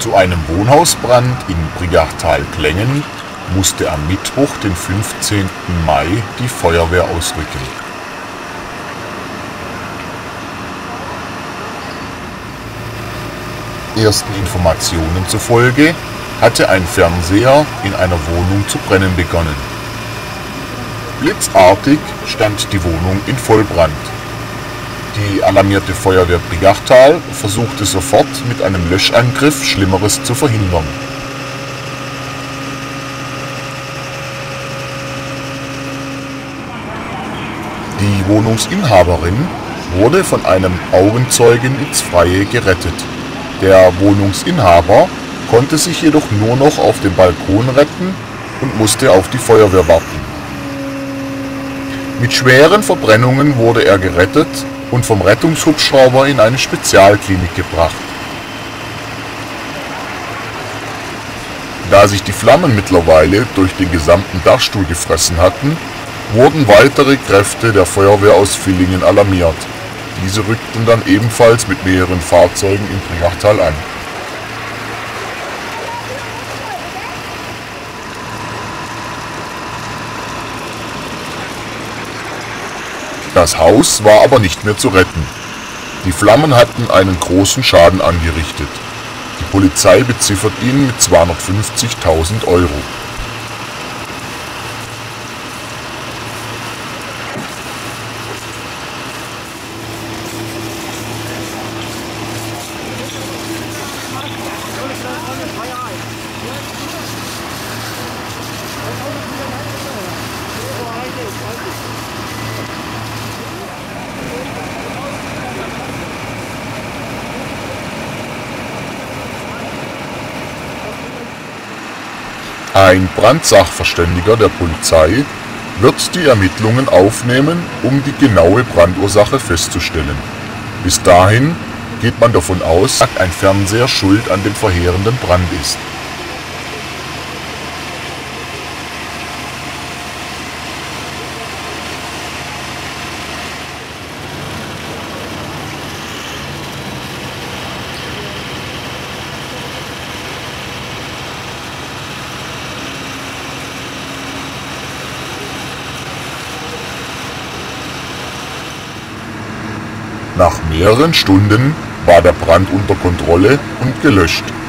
Zu einem Wohnhausbrand in Brigachtal-Klengen musste am Mittwoch, den 15. Mai, die Feuerwehr ausrücken. Ersten Informationen zufolge hatte ein Fernseher in einer Wohnung zu brennen begonnen. Blitzartig stand die Wohnung in Vollbrand. Die alarmierte Feuerwehr Brigachtal versuchte sofort mit einem Löschangriff Schlimmeres zu verhindern. Die Wohnungsinhaberin wurde von einem Augenzeugen ins Freie gerettet. Der Wohnungsinhaber konnte sich jedoch nur noch auf dem Balkon retten und musste auf die Feuerwehr warten. Mit schweren Verbrennungen wurde er gerettet und vom Rettungshubschrauber in eine Spezialklinik gebracht. Da sich die Flammen mittlerweile durch den gesamten Dachstuhl gefressen hatten, wurden weitere Kräfte der Feuerwehr aus Villingen alarmiert. Diese rückten dann ebenfalls mit mehreren Fahrzeugen in Brigachtal an. Das Haus war aber nicht mehr zu retten. Die Flammen hatten einen großen Schaden angerichtet. Die Polizei beziffert ihn mit 250.000 Euro. Ein Brandsachverständiger der Polizei wird die Ermittlungen aufnehmen, um die genaue Brandursache festzustellen. Bis dahin geht man davon aus, dass ein Fernseher schuld an dem verheerenden Brand ist. Nach mehreren Stunden war der Brand unter Kontrolle und gelöscht.